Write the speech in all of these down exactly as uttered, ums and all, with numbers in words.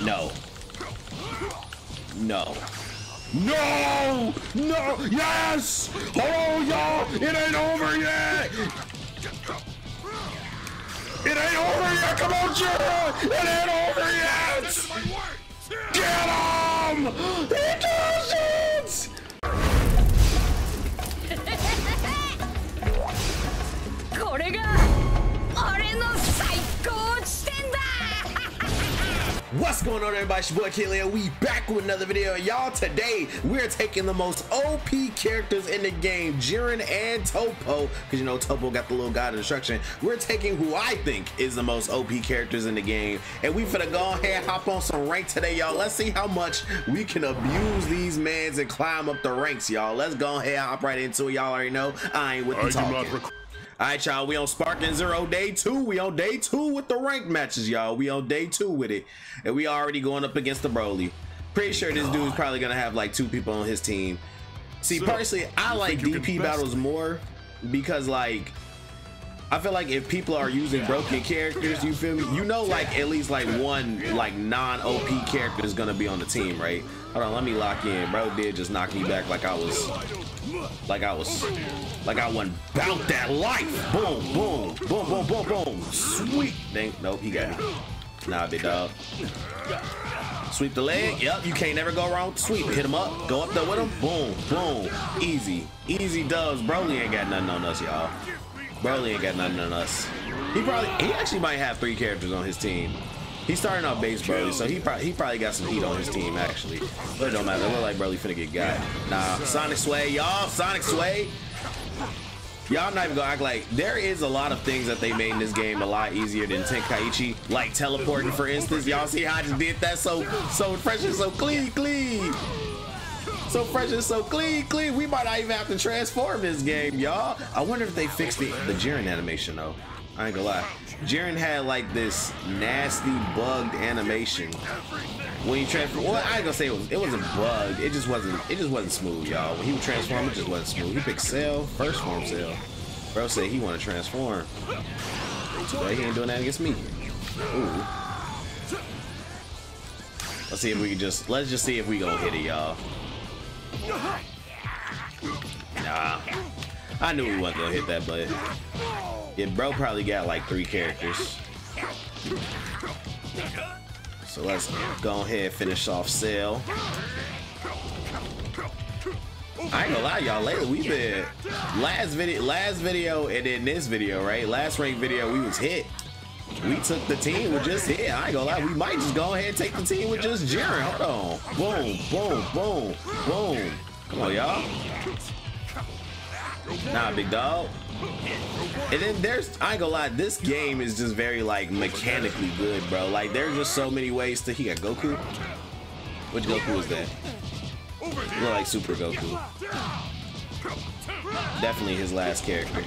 No. No. No! No! Yes! Oh, y'all! It ain't over yet! It ain't over yet! Come on, Jira! It ain't over yet! Get him! He does it! What's going on, everybody? It's your boy Killia. We back with another video. Y'all, today we're taking the most O P characters in the game, Jiren and Toppo, because you know Toppo got the little guide instruction. We're taking who I think is the most O P characters in the game, and we finna go ahead and hop on some rank today, y'all. Let's see how much we can abuse these mans and climb up the ranks, y'all. Let's go ahead and hop right into it. Y'all already know I ain't with the talking. All right, y'all, we on Sparking Zero day two. We on day two with the ranked matches, y'all. We on day two with it, and we already going up against the Broly. Pretty sure this dude's probably gonna have like two people on his team. See, so, personally, I like D P battles more because, like, I feel like if people are using broken characters, you feel me? You know, like at least like one like non-O P character is gonna be on the team, right? Hold on, let me lock in. Bro did just knock me back like I was, like I was, like I wasn't about that life. Boom, boom, boom, boom, boom, boom. Sweet. Dang, nope, he got me. Nah, big dog. Sweep the leg. Yep, you can't never go wrong with the sweep. Hit him up. Go up there with him. Boom, boom. Easy, easy dubs. Broly ain't got nothing on us, y'all. Broly ain't got nothing on us. He probably, he actually might have three characters on his team. He's starting off base Broly, so he probably he probably got some heat on his team actually. But it don't matter. It look like Broly finna get got. Nah, Sonic Sway, y'all. Sonic Sway. Y'all not even gonna act like there is a lot of things that they made in this game a lot easier than Tenkaichi, like teleporting, for instance. Y'all see how I just did that so so fresh and so clean, clean. So fresh and so clean, clean. We might not even have to transform this game, y'all. I wonder if they fixed the, the Jiren animation though. I ain't gonna lie. Jiren had like this nasty bugged animation when he transformed. Well, I ain't gonna say it was it wasn't bugged. It just wasn't it just wasn't smooth, y'all. When he would transform, it just wasn't smooth. He picked Cell, first form Cell. Bro said he wanna transform. But he ain't doing that against me. Ooh. Let's see if we can just let's just see if we gonna hit it, y'all. Nah. I knew we wasn't gonna hit that, but yeah, bro probably got like three characters. So let's go ahead and finish off Cell. I ain't gonna lie, y'all, lately we've been last video last video and then this video, right? Last rank video we was hit. We took the team with just hit. I ain't gonna lie, we might just go ahead and take the team with just Jiren. Hold on. Boom, boom, boom, boom. Come on, y'all. Nah, big dog. And then there's, I ain't gonna lie, this game is just very like mechanically good, bro. Like there's just so many ways to, he got Goku. Which Goku is that? He look like Super Goku. Definitely his last character.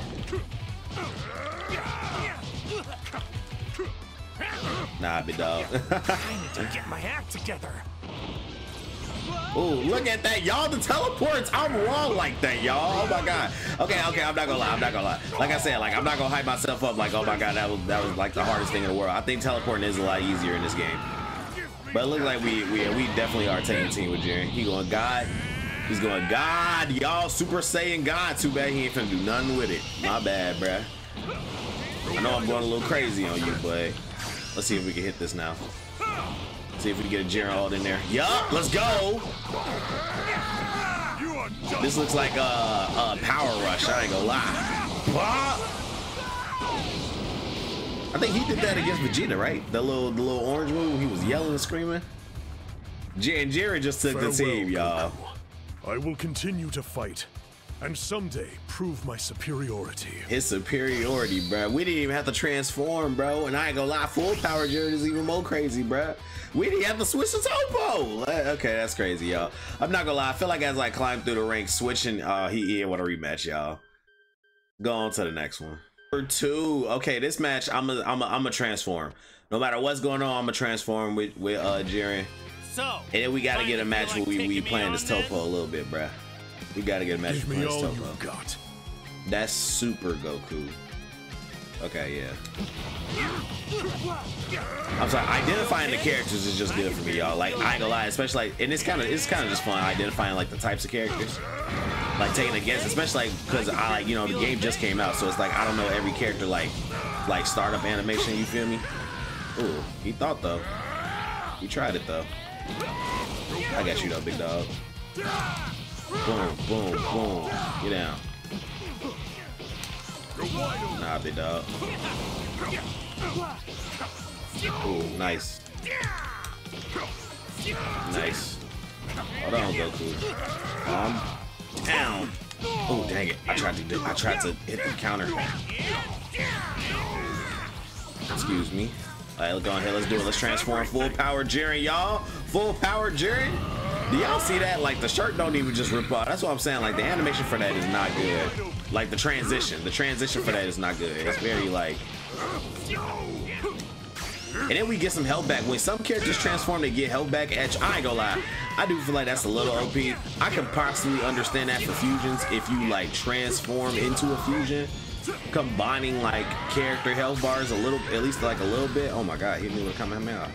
Nah, big dog. I need to get my act together. Ooh, look at that, y'all. The teleports, I'm wrong like that, y'all. Oh my god. Okay, okay, I'm not gonna lie, I'm not gonna lie. Like I said, like I'm not gonna hype myself up like, oh my god, that was that was like the hardest thing in the world. I think teleporting is a lot easier in this game. But it looks like we we we definitely are taking the team with Jiren. He going God. He's going God, y'all. Super Saiyan God. Too bad he ain't finna do nothing with it. My bad, bruh. I know I'm going a little crazy on you, but let's see if we can hit this now. See if we can get a Jiren ult in there. Yup, let's go. This looks like a, a power rush. I ain't gonna lie. I think he did that against Vegeta, right? The little, the little orange move. He was yelling and screaming. Jiren, Jiren just took Farewell, the team, y'all. I will continue to fight, and someday prove my superiority. His superiority, bro. We didn't even have to transform, bro. And I ain't gonna lie, full power Jiren is even more crazy, bro. We didn't have to switch to Toppo. Okay, that's crazy, y'all. I'm not gonna lie. I feel like as I climb through the ranks, switching, uh, he, he want a rematch, y'all. Go on to the next one. Number two. Okay, this match, I'm a, I'm a, I'm a transform. No matter what's going on, I'm a transform with with uh, Jiren. So, and then we gotta get a match like where we we playing this Toppo a little bit, bruh. We gotta get a match where we playing this Toppo. Got. That's Super Goku. Okay, yeah. I'm sorry, identifying the characters is just good for me, y'all. Like, I ain't gonna lie, especially like, and it's kind of it's kind of just fun identifying like the types of characters, like taking a guess, especially like because I like you know the game just came out, so it's like I don't know every character like like startup animation. You feel me? Ooh, he thought though. He tried it though. I got you though, big dog. Boom, boom, boom. Get down. Nah, big dog. Ooh, nice. Nice. Hold on, Goku. Calm down. Oh, dang it. I tried to do, I tried to hit the counter. Excuse me. All right, let's go ahead. Let's do it. Let's transform full power Jiren, y'all. Full power Jiren. Do y'all see that? Like the shirt don't even just rip off. That's what I'm saying. Like the animation for that is not good. Like the transition. The transition for that is not good. It's very like. And then we get some health back. When some characters transform, they get health back. Edge. I ain't gonna lie. I do feel like that's a little O P. I can possibly understand that for fusions if you like transform into a fusion, combining like character health bars a little, at least like a little bit. Oh my god, he knew what coming out.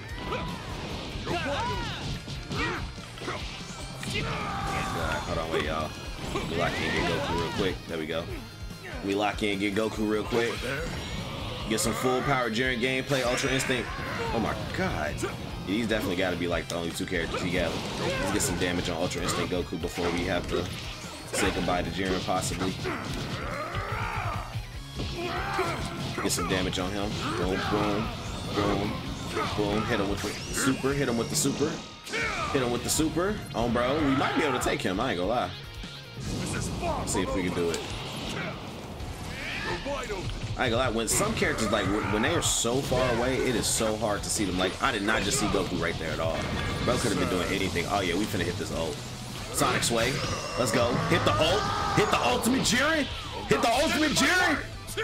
God, hold on, wait, y'all. We lock in, get Goku real quick. There we go. We lock in, get Goku real quick. Get some full power Jiren gameplay, Ultra Instinct. Oh my god. He's definitely got to be like the only two characters he got. Let's get some damage on Ultra Instinct Goku before we have to say goodbye to Jiren, possibly. Get some damage on him. Boom, boom, boom, boom. Hit him with the super. Hit him with the super. Hit him with the super. Oh, bro. We might be able to take him. I ain't gonna lie. Let's see if we can do it. I ain't gonna lie. When some characters, like, when they are so far away, it is so hard to see them. Like, I did not just see Goku right there at all. Bro could have been doing anything. Oh, yeah. We finna hit this ult. Sonic Sway. Let's go. Hit the ult. Hit the ultimate Jiren. Hit the ultimate Jiren.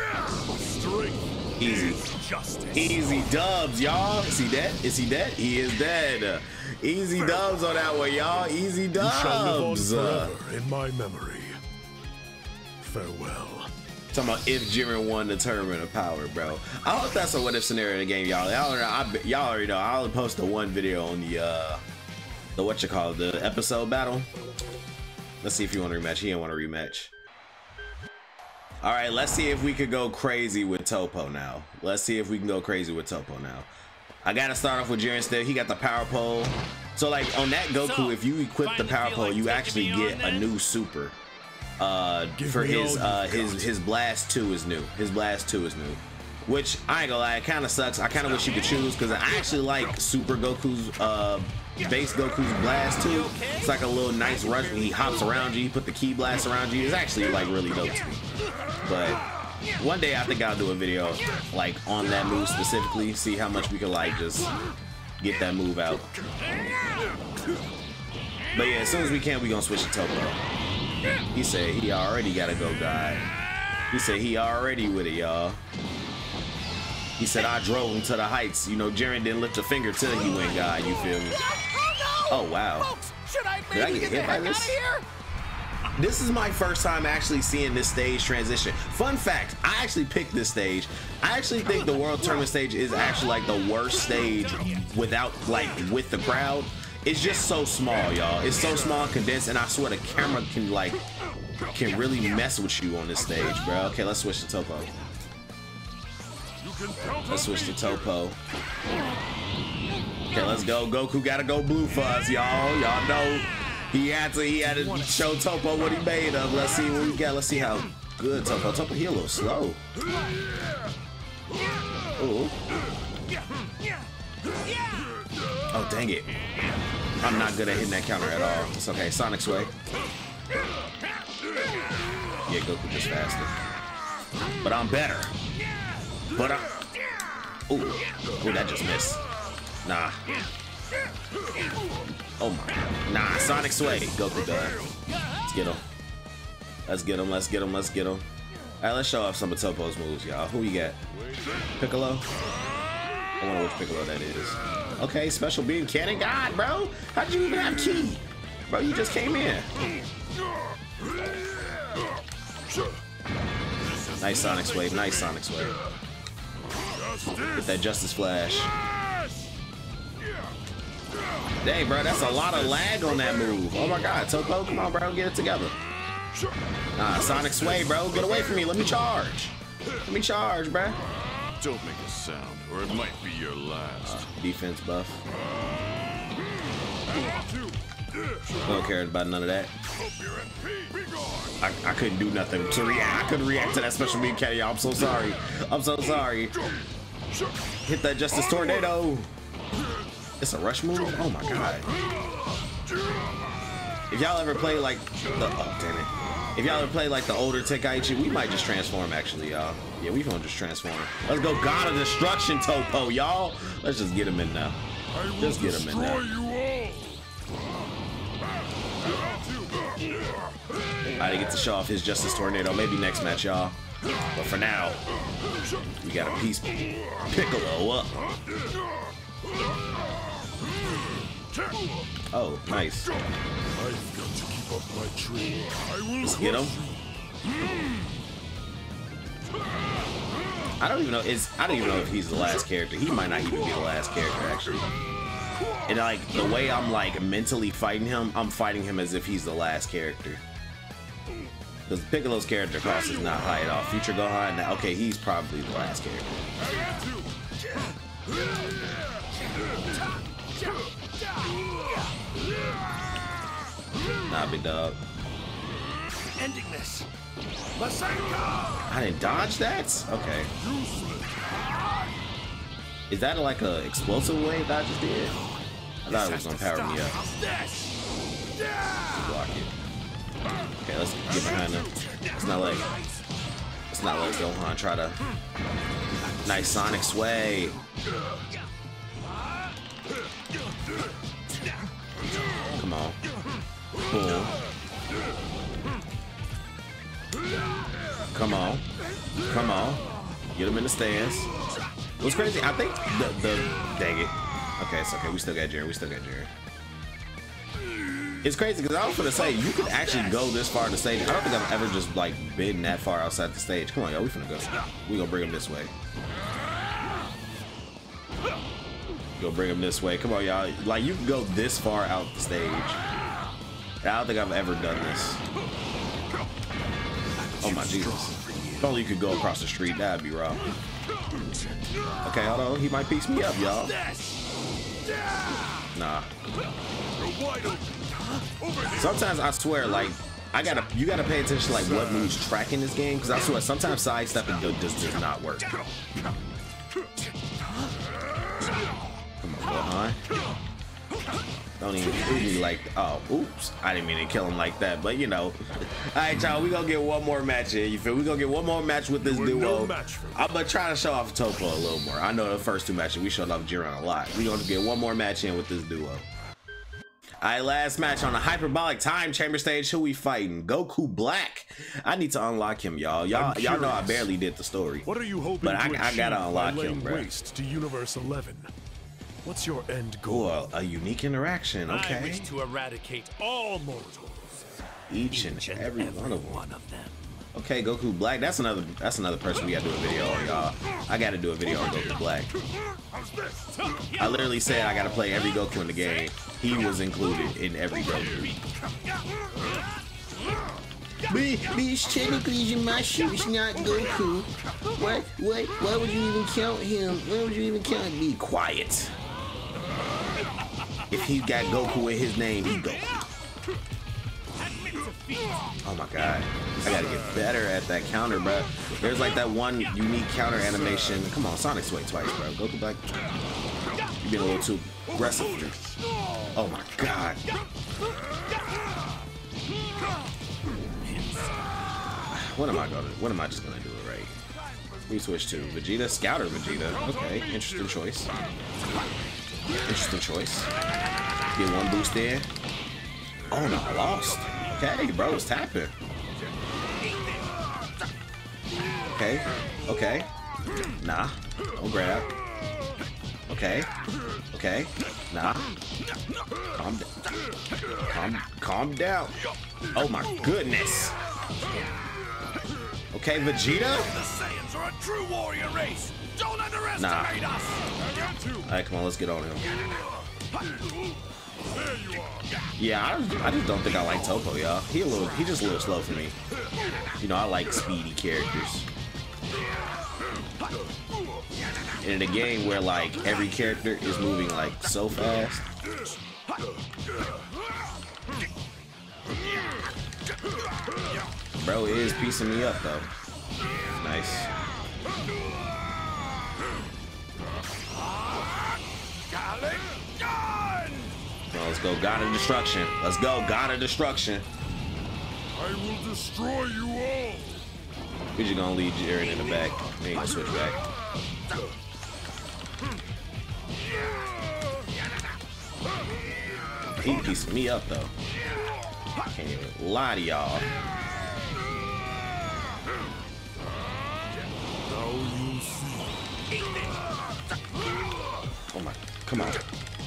Easy. Easy dubs, y'all. See that? Is he dead? He is dead. Easy dubs on that one, y'all. Easy dubs. You shall live on forever in my memory. Farewell. Talking about if Jiren won the tournament of power, bro. I hope that's a what if scenario in the game, y'all. Y'all already, y'all already know. I'll post the one video on the uh, the what you call it, the episode battle. Let's see if you want to rematch. He didn't want to rematch. All right, let's see if we could go crazy with Toppo now. Let's see if we can go crazy with Toppo now. I gotta start off with Jiren still. He got the power pole. So like on that Goku, so, if you equip the power pole, like you actually get a new super. Uh, for his uh his his blast two is new. His blast two is new, which I ain't gonna lie, it kind of sucks. I kind of wish you could choose because I actually like Super Goku's uh base Goku's blast two. It's like a little nice rush when he hops around you. You put the key blast around you. It's actually like really dope to me. But one day I think I'll do a video like on that move specifically, see how much we can like just get that move out. But yeah, as soon as we can, we gonna switch to Toppo. He said he already gotta go God. He said he already with it, y'all. He said I drove him to the heights. You know, Jiren didn't lift a finger till he went God, you feel me? Oh wow. Did I get hit by this? This is my first time actually seeing this stage transition. Fun fact, I actually picked this stage. I actually think the World Tournament stage is actually like the worst stage without like with the crowd. It's just so small, y'all. It's so small and condensed, and I swear the camera can like can really mess with you on this stage, bro. Okay, let's switch to Toppo. Let's switch to Toppo. Okay, let's go. Goku gotta go blue for us, y'all. Y'all know he had to he had to show Toppo what he made of. Let's see what we got. Let's see how good Toppo. Toppo, he a little slow. Oh. Oh, dang it. I'm not good at hitting that counter at all. It's okay. Sonic Sway. Yeah, Goku just faster. But I'm better. But I'm... Ooh. Ooh, that just missed. Nah. Oh my. Nah, Sonic Sway. Goku done. Let's get him. Let's get him. Let's get him. Let's get him. All right, let's show off some of Toppo's moves, y'all. Who we got? Piccolo? I wonder which Piccolo that is. Okay, special beam cannon. God, bro. How did you even have key? Bro, you just came in. Nice Sonic Wave. Nice Sonic Wave. Get that Justice Flash. Dang, bro, that's a lot of lag on that move. Oh my God, Topo, come on, bro, get it together. Ah, Sonic Sway, bro, get away from me. Let me charge. Let me charge, bro. Don't make a sound, or it might be your last. Uh, defense buff. Don't care about none of that. I, I couldn't do nothing to react. I couldn't react to that special beam cat. I'm so sorry. I'm so sorry. Hit that Justice Tornado. It's a rush move? Oh my God. If y'all ever play like the, oh damn it. If y'all ever play like the older Tenkaichi, we might just transform actually, y'all. Yeah, we gonna just transform. Let's go God of Destruction, Topo, y'all. Let's just get him in now. Just get him in now. I didn't get to show off his Justice Tornado. Maybe next match, y'all. But for now, we got a piece Piccolo up. Oh, nice. I've got to keep up my tree. I will Let's get him. I don't even know. Is I don't even know if he's the last character. He might not even be the last character actually. And like the way I'm like mentally fighting him, I'm fighting him as if he's the last character. Because Piccolo's character cost is not high at all. Future Gohan, now, okay, he's probably the last character. Nah, big dog. Ending this. I didn't dodge that? Okay. Is that like a explosive wave that I just did? I thought it was gonna power me up. Block it. Okay, let's get behind him. Let's not let Let's not let Gohan try to. Nice Sonic Sway. Come on. Boom. Come on. Come on. Get him in the stands. What's crazy, I think the, the dang it. Okay, it's okay. We still got Jiren. We still got Jiren. It's crazy because I was gonna say you could actually go this far in the stage. I don't think I've ever just like been that far outside the stage. Come on, y'all. We finna go. We gonna bring him this way. Go bring him this way. Come on, y'all. Like you can go this far out the stage. I don't think I've ever done this. Oh my Jesus. If only you could go across the street, that'd be rough. Okay, hold on. He might piece me up, y'all. Nah. Sometimes I swear, like, I gotta, you gotta pay attention to like what moves track in this game, because I swear sometimes sidestepping just does not work. Come on, Gohan. Don't even do me like, oh, oops. I didn't mean to kill him like that, but you know. All right, y'all, we gonna get one more match here. You feel? We gonna get one more match with this duo. I'm gonna try to show off Topo a little more. I know the first two matches we showed off Jiren a lot. We gonna get one more match in with this duo. All right, last match on the Hyperbolic Time Chamber stage. Who we fighting? Goku Black. I need to unlock him, y'all. Y'all, y'all know I barely did the story. What are you hoping but I, to I gotta unlock him, bro. Waste to Universe eleven. What's your end goal? Ooh, a, a unique interaction, okay. I wish to eradicate all mortals. Each and every one of them. One of them. Okay, Goku Black. That's another. That's another person we gotta do a video on, y'all. I gotta do a video on Goku Black. I literally said I gotta play every Goku in the game. He was included in every Goku. But, but it's technically Yamashi, it's not Goku. What? What? Why would you even count him? Why would you even count him? Be quiet. If he got Goku in his name, he Goku. Oh my god. I gotta get better at that counter, bro. There's like that one unique counter animation. Come on, Sonic Sway twice, bro. Goku Black. You've been a little too aggressive. Oh my god. What am I gonna what am I just gonna do it right? We switch to Vegeta, Scouter Vegeta. Okay, interesting choice. Interesting choice. Get one boost there. Oh no, I lost. Okay, bro, it's tapping. Okay, okay. Nah, don't grab. Okay, okay. Nah. Calm down. Calm, calm down. Oh my goodness. Okay, Vegeta. The Saiyans are a true warrior race. Don't Nah. underestimate us. Alright, come on, let's get on him. There you are. Yeah, I, I just don't think I like Topo, y'all. He a little, he just a little slow for me. You know, I like speedy characters. In a game where like every character is moving like so fast. Bro is piecing me up though. Nice. Well, let's go, God of Destruction. Let's go, God of Destruction. I will destroy you all. We just gonna leave Jiren in the back. We ain't gonna switch back. He pieced me up though. Can't even lie to y'all. Oh my, come on.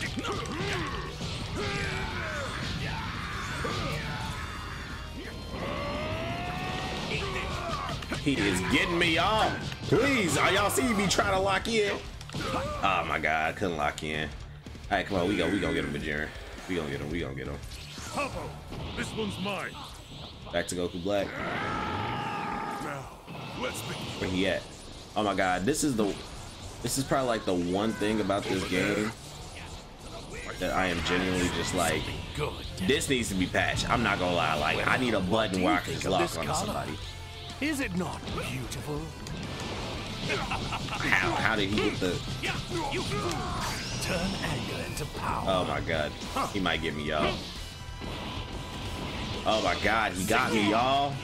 He is getting me off. Please, are y'all see me trying to lock in? Oh my God, I couldn't lock in. All right, come on, we go, we gonna get him, Jiren. We gonna get him, we gonna get him. Topo, this one's mine. Back to Goku Black. Now, let's begin. Where he at? Oh my God, this is the, this is probably like the one thing about this game that I am genuinely just like, this needs to be patched. I'm not gonna lie, like I need a button where I can just lock onto somebody. Is it not beautiful? How? How did he get the? Turn anger into power. Oh my God, he might get me, y'all. Oh my God, he got me, y'all.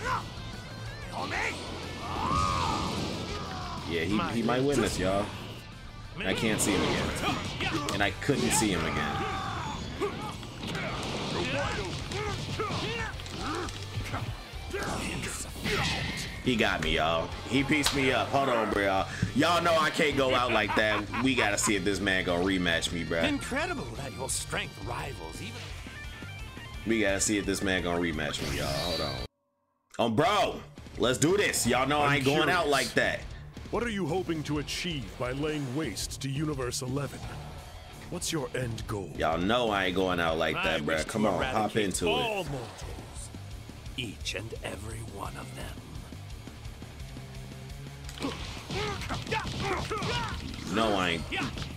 Yeah, he, he might win this, y'all. I can't see him again. And I couldn't see him again. He got me, y'all. He pieced me up. Hold on, bro, y'all. Y'all know I can't go out like that. We gotta see if this man gonna rematch me, bro. Incredible that your strength rivals even. We gotta see if this man gonna rematch me, y'all. Hold on. Oh, bro, let's do this. Y'all know I ain't going out like that. What are you hoping to achieve by laying waste to Universe eleven? What's your end goal? Y'all know I ain't going out like that, bro. Come on, hop into it. All mortals, each and every one of them. No, I ain't.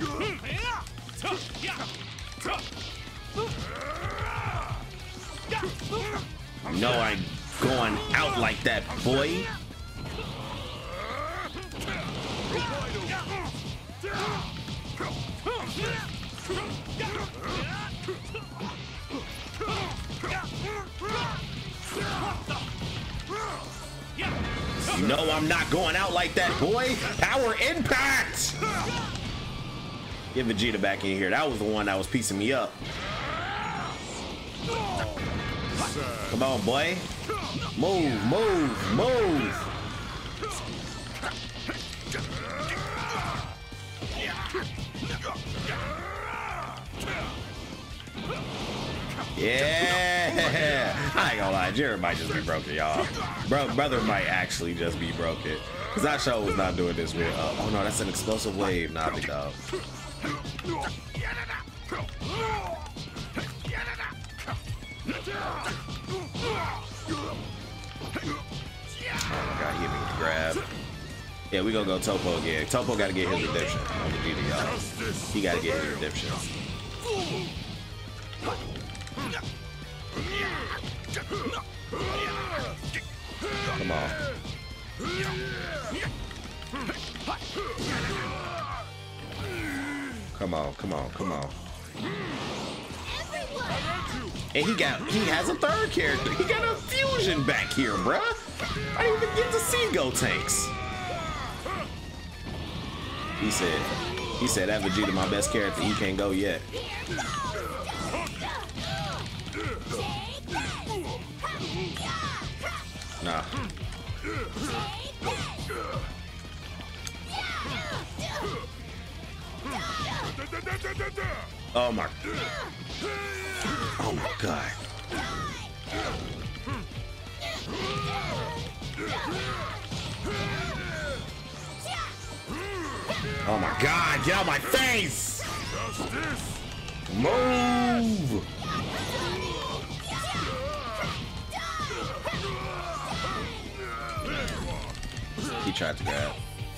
No, I ain't going out like that, boy. No, I'm not going out like that, boy. Power impact. Get Vegeta back in here. That was the one that was piecing me up. Come on, boy. Move, move, move. Yeah, I ain't gonna lie, Jiren might just be broken, y'all. Bro, brother might actually just be broken, cause that show was not doing this with. Uh, oh no, that's an explosive wave, nah, big dog. Oh my God, he hit me with the grab. Yeah, we gonna go Topo again. Topo gotta get his redemption on the Vegeta, y'all. He gotta get his redemption. Come on. Come on, come on, come on. And he got, he has a third character. He got a fusion back here, bruh. I didn't even get to see Gotenks. He said, he said that Vegeta my best character. He can't go yet. Nah. Oh my. Oh my God. Oh my God, get out of my face! Move! He tried to grab.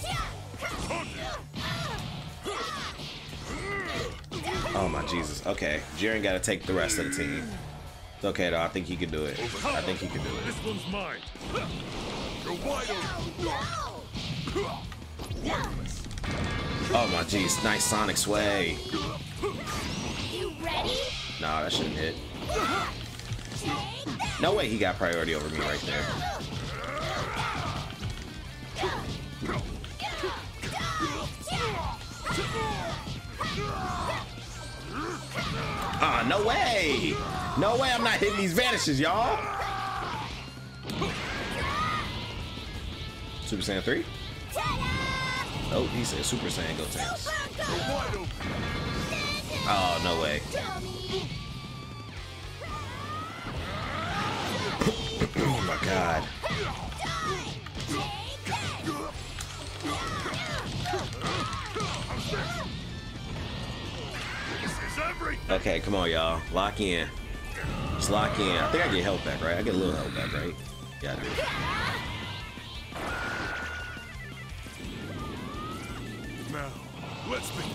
Oh my Jesus. Okay, Jiren got to take the rest of the team. It's okay though. I think he can do it. I think he can do it. This one's mine. You're wide open. Oh my jeez, nice Sonic sway. You ready? Nah, that shouldn't hit. No way he got priority over me right there. Ah, no way! No way I'm not hitting these vanishes, y'all! Super Saiyan three? Oh, he said Super Saiyan Gotenks. Oh, no way. Oh my God. Okay, come on, y'all. Lock in. Just lock in. I think I get health back, right? I get a little health back, right? Yeah, I do. Now, let's be.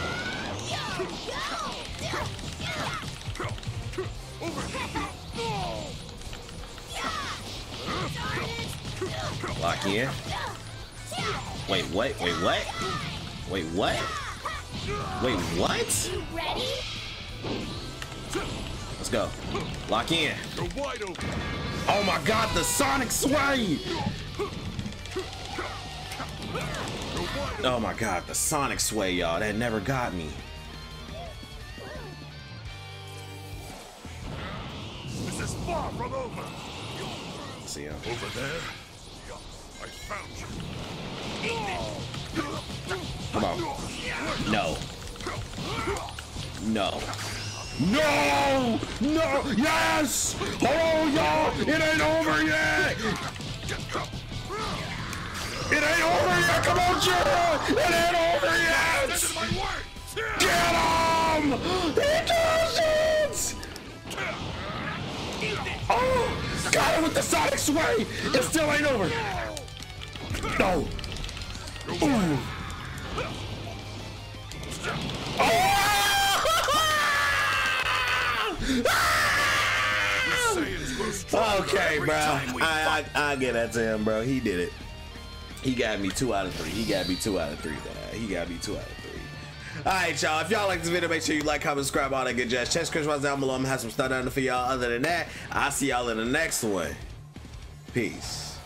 Lock in. Wait, what? Wait, what? Wait, what? Wait, what? You ready? Let's go. Lock in. You're wide open. Oh my God, the Sonic sway! Oh my God, the Sonic sway, y'all. That never got me. This is far from over. See him. Over there. I found you. Come on. No. No. No! No! Yes! Oh, y'all! It ain't over yet! It ain't over yet! Come on, Jiren! It ain't over yet! Get him! He does it! Oh! Got him with the Sonic sway! It still ain't over! No! Ooh. Oh! Okay, bro. I, I I get that to him, bro. He did it. He got me two out of three. He got me two out of three. Dad. He got me two out of three. All right, y'all. If y'all like this video, make sure you like, comment, subscribe, all that good jazz. Check Chris down below. I'm gonna have some stuff down for y'all. Other than that, I'll see y'all in the next one. Peace.